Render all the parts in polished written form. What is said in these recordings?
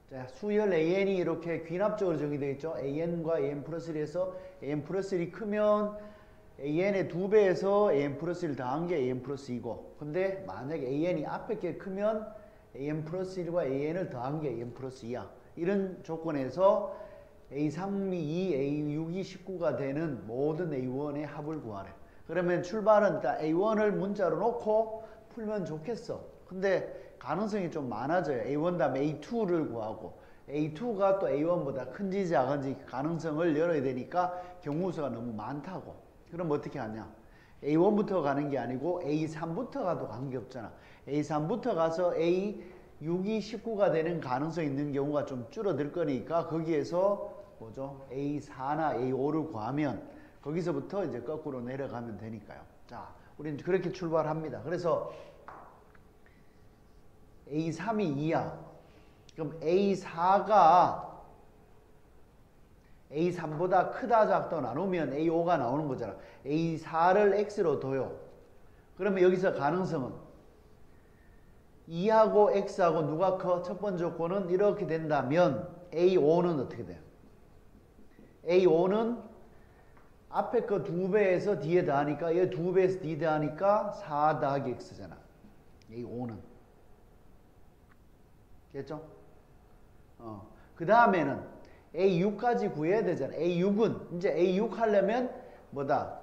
자, 수열 AN이 이렇게 귀납적으로 정의되어 있죠. AN과 AN 플러스 1에서 AN 플러스 1이 크면 AN의 2배에서 AN 플러스 1 더한 게 AN 플러스 2고, 근데 만약에 AN이 앞에 게 크면 AN 플러스 1과 AN을 더한 게 AN 플러스 2야. 이런 조건에서 A3이 2, A6이 19가 되는 모든 A1의 합을 구하래. 그러면 출발은 일단 A1을 문자로 놓고 풀면 좋겠어. 근데 가능성이 좀 많아져요. A1 다음에 A2를 구하고, A2가 또 A1보다 큰지 작은지 가능성을 열어야 되니까 경우수가 너무 많다고. 그럼 어떻게 하냐? A1부터 가는 게 아니고 A3부터 가도 관계없잖아. A3부터 가서 A6이 19가 되는 가능성이 있는 경우가 좀 줄어들 거니까 거기에서 뭐죠? A4나 A5를 구하면 거기서부터 이제 거꾸로 내려가면 되니까요. 자, 우리는 그렇게 출발합니다. 그래서 A3이 2야. 그럼 A4가 A3보다 크다 작다 나누면 A5가 나오는 거잖아. A4를 X로 둬요. 그러면 여기서 가능성은 2하고 X하고 누가 커? 첫 번째 조건은 이렇게 된다면 A5는 어떻게 돼요? A5는 앞에 거 2배에서 뒤에 더하니까 얘 2배에서 뒤에 더하니까 4 더하기 X잖아. A5는. 됐죠? 그 다음에는 A6까지 구해야 되잖아. A6은 이제 A6 하려면 뭐다?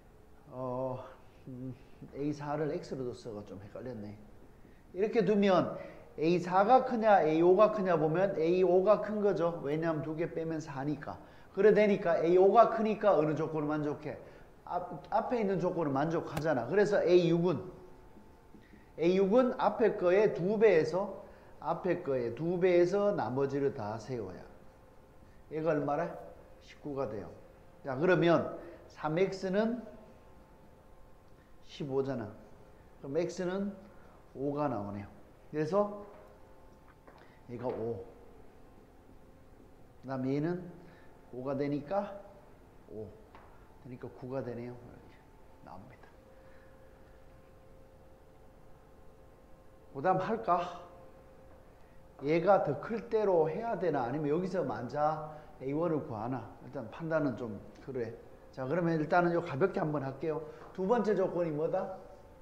A4를 X로 뒀어가 좀 헷갈렸네. 이렇게 두면 A4가 크냐 A5가 크냐 보면 A5가 큰 거죠. 왜냐하면 2개 빼면 4니까. 그래 되니까 A5가 크니까 어느 조건을 만족해? 앞에 있는 조건을 만족하잖아. 그래서 A6은 앞에 거의 2배에서 나머지를 다 세워야. 얘가 얼마래? 19가 돼요. 자, 그러면 3x는 15잖아. 그럼 x는 5가 나오네요. 그래서 얘가 5. 그 다음에 얘는 5가 되니까 5. 그러니까 9가 되네요. 나옵니다. 그 다음 할까? 얘가 더 클 때로 해야 되나 아니면 여기서 만자 A1을 구하나 일단 판단은 좀 그래. 자, 그러면 일단은 요 가볍게 한번 할게요. 두 번째 조건이 뭐다?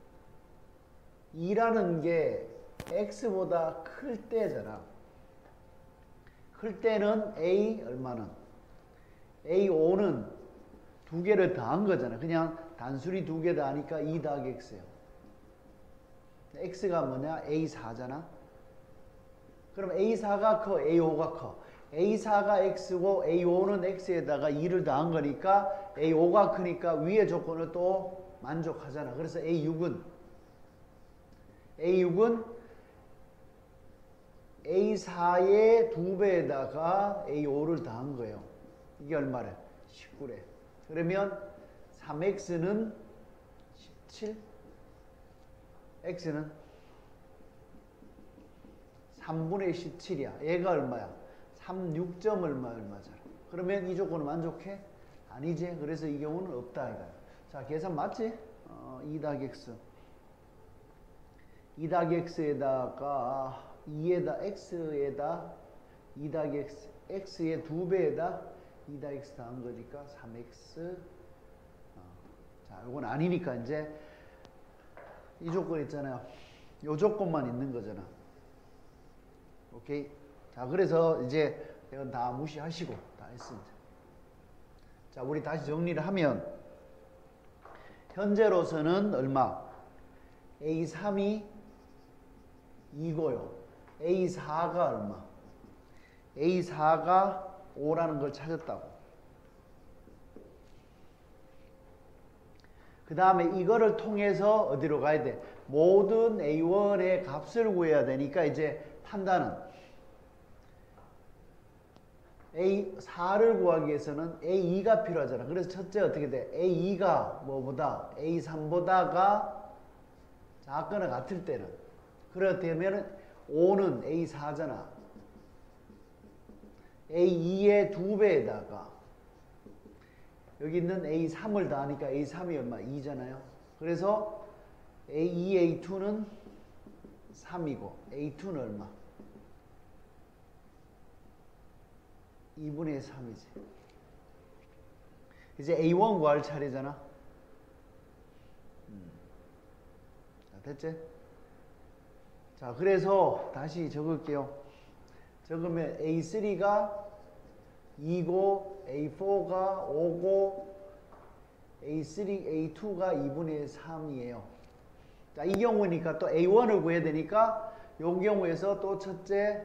2라는 게 X보다 클 때잖아. 클 때는 A 얼마는? A5는 두 개를 더한 거잖아. 그냥 단순히 두 개 더하니까 2 더하기 X예요. X가 뭐냐? A4잖아. 그럼 A4가 커, A5가 커. A4가 X고 A5는 X에다가 2를 더한 거니까 A5가 크니까 위의 조건을 또 만족하잖아. 그래서 A6은 A4의 2배에다가 A5를 더한 거예요. 이게 얼마래? 19래. 그러면 3X는 17? X는 3분의 17이야. 얘가 얼마야? 36점 얼마잖아. 그러면 이 조건은 만족해? 아니지. 그래서 이 경우는 없다 이거야. 자, 계산 맞지? 2 더하기 X. 2 더하기 X에다가 2에다 X에다 2 더하기 X. X의 2배에다 2 더하기 X 더한 거니까 3X. 자, 이건 아니니까 이제 이 조건 있잖아요. 이 조건만 있는 거잖아. 오케이. 자, 그래서 이제 이건 다 무시하시고 다 했습니다. 자, 우리 다시 정리를 하면 현재로서는 얼마? A3이 2고요. A4가 얼마? A4가 5라는 걸 찾았다고. 그 다음에 이거를 통해서 어디로 가야 돼? 모든 A1의 값을 구해야 되니까 이제 판단은 A4를 구하기 위해서는 A2가 필요하잖아. 그래서 첫째 어떻게 돼? A2가 뭐보다? A3보다가 작거나 같을 때는. 그렇다면 5는 A4잖아. A2의 2배에다가 여기 있는 A3을 더하니까 A3이 얼마? 2잖아요. 그래서 A2, A2는 3이고 A2는 얼마? 2분의 3이지. 이제 A1 구할 차례잖아. 자, 됐지? 자, 그래서 다시 적을게요. 적으면 A3가 2고 A4가 5고 A3, A2가 2분의 3이에요. 자, 이 경우니까 또 A1을 구해야 되니까 이 경우에서 또 첫째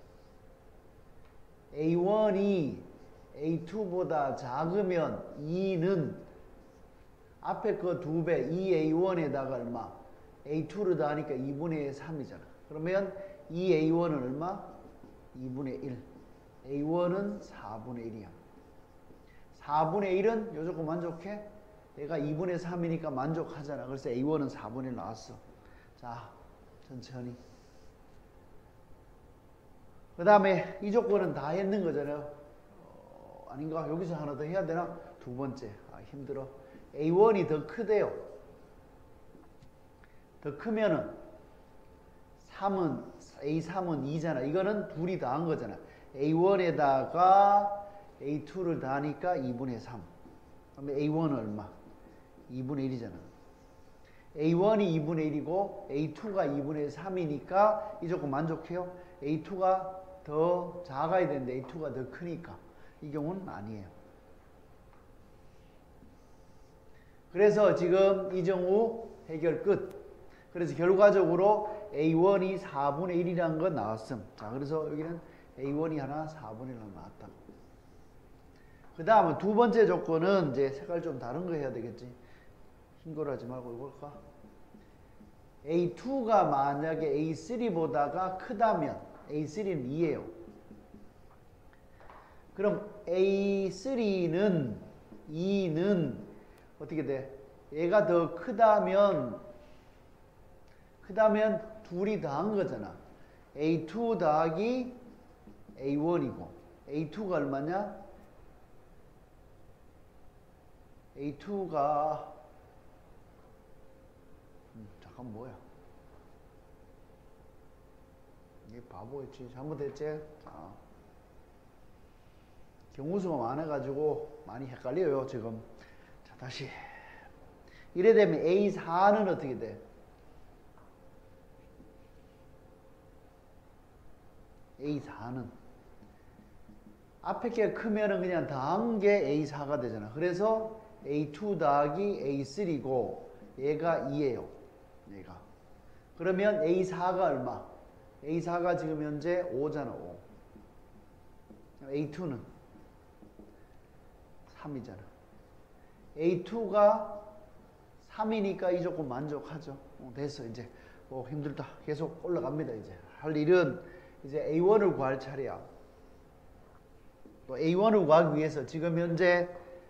A1이 A2보다 작으면 2는 앞에 그 2배 2A1에다가 얼마? A2를 더하니까 2분의 3이잖아. 그러면 2A1은 얼마? 2분의 1. A1은 4분의 1이야. 4분의 1은 요 조건 만족해? 얘가 2분의 3이니까 만족하잖아. 그래서 A1은 4분의 1 나왔어. 자, 천천히. 그 다음에 이 조건은 다 했는 거잖아요. 아닌가? 여기서 하나 더 해야 되나? 두 번째. 아, 힘들어. A1이 더 크대요. 더 크면은 A3은 2잖아. 이거는 둘이 더한 거잖아. A1에다가 A2를 더하니까 2분의 3. 그러면 A1은 얼마? 2분의 1이잖아. A1이 2분의 1이고 A2가 2분의 3이니까 이 조건 만족해요? A2가 더 작아야 되는데 A2가 더 크니까 이 경우는 아니에요. 그래서 지금 이정우 해결 끝. 그래서 결과적으로 A1이 4분의 1이라는 건 나왔음. 자, 그래서 여기는 A1이 하나 4분의 1 나왔다. 그 다음은 두 번째 조건은 이제 색깔 좀 다른 거 해야 되겠지. 흰 거로 하지 말고 이걸까? A2가 만약에 A3보다가 크다면 A3는 2예요. 그럼 A3는 2는 어떻게 돼? 얘가 더 크다면 둘이 더한 거잖아. A2 더하기 A1이고 A2가 얼마냐? A2가 잠깐 뭐야? 이게 바보였지. 잘못했지? 자, 경우수가 많아가지고 많이 헷갈려요 지금. 자, 다시 이래 되면 A4는 어떻게 돼? A4는 앞에 게 크면은 그냥 더한 게 A4가 되잖아. 그래서 A2 더하기 A3고 얘가 2예요. 얘가. 그러면 A4가 얼마? A4가 지금 현재 5잖아. 5. A2는 3이잖아. A2가 3이니까 이 조건 만족하죠. 됐어. 이제 힘들다. 계속 올라갑니다. 이제 할 일은 이제 A1을 구할 차례야. 또 A1을 구하기 위해서 지금 현재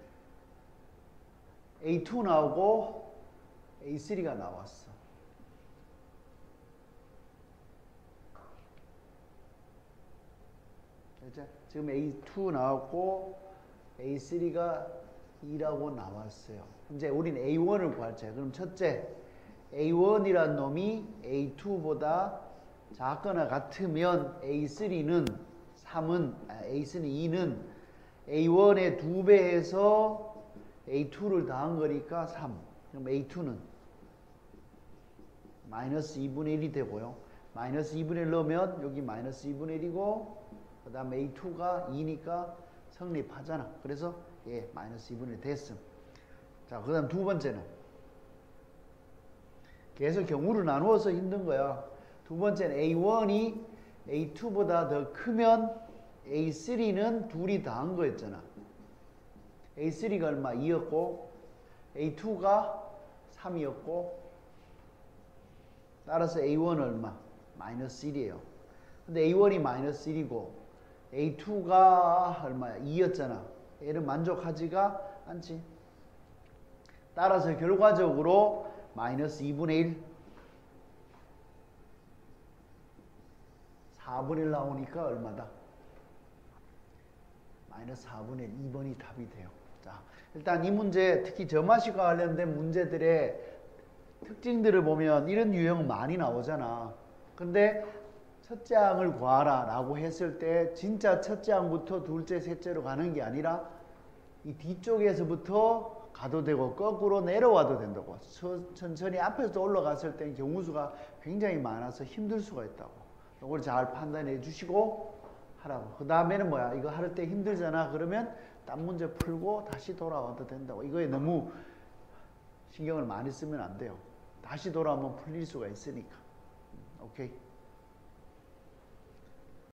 A2 나오고 A3가 나왔어. 그렇죠? 지금 A2 나왔고 A3가 2라고 나왔어요. 이제 우리는 A1을 구할 차례야. 그럼 첫째, A1이란 놈이 A2보다 작거나 같으면 A3는 2는 A1의 2배해서 A2를 더한 거니까 3. 그럼 A2는 마이너스 2분의 1이 되고요. 마이너스 2분의 1 넣으면 여기 마이너스 2분의 1이고 그 다음 A2가 2니까 성립하잖아. 그래서 마이너스 2분의 1 됐음. 자, 그 다음 두 번째는 계속 경우를 나누어서 힘든 거야. 두 번째는 A1이 A2보다 더 크면 A3는 둘이 더한 거였잖아. A3가 얼마? 2였고 A2가 3이었고 따라서 A1은 얼마? 마이너스 1이에요. 근데 A1이 마이너스 1이고 A2가 얼마야? 2였잖아. 얘는 만족하지가 않지. 따라서 결과적으로 마이너스 2분의 1 4분의 1 나오니까 얼마다? 마이너스 4분의 1, 2번이 답이 돼요. 자, 일단 이 문제, 특히 점화식과 관련된 문제들의 특징들을 보면 이런 유형 많이 나오잖아. 근데 첫째 항을 구하라 라고 했을 때 진짜 첫째 항부터 둘째, 셋째로 가는 게 아니라 이 뒤쪽에서부터 가도 되고 거꾸로 내려와도 된다고. 천천히 앞에서 올라갔을 때 경우수가 굉장히 많아서 힘들 수가 있다고. 이걸 잘 판단해 주시고 하라고. 그 다음에는 뭐야? 이거 할 때 힘들잖아. 그러면 딴 문제 풀고 다시 돌아와도 된다고. 이거에 너무 신경을 많이 쓰면 안 돼요. 다시 돌아오면 풀릴 수가 있으니까. 오케이.